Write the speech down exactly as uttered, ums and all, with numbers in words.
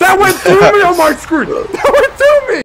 That went through me on my screen! That went through me!